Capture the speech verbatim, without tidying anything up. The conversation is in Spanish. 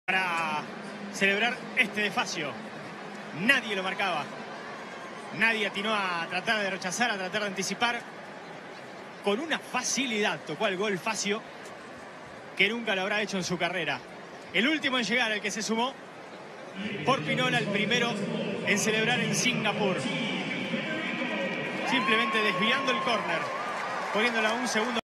Para celebrar este desfacio. Nadie lo marcaba. Nadie atinó a tratar de rechazar, a tratar de anticipar. Con una facilidad tocó el gol Facio, que nunca lo habrá hecho en su carrera. El último en llegar, el que se sumó por Pinola, el primero en celebrar en Singapur. Simplemente desviando el córner, poniéndola un segundo.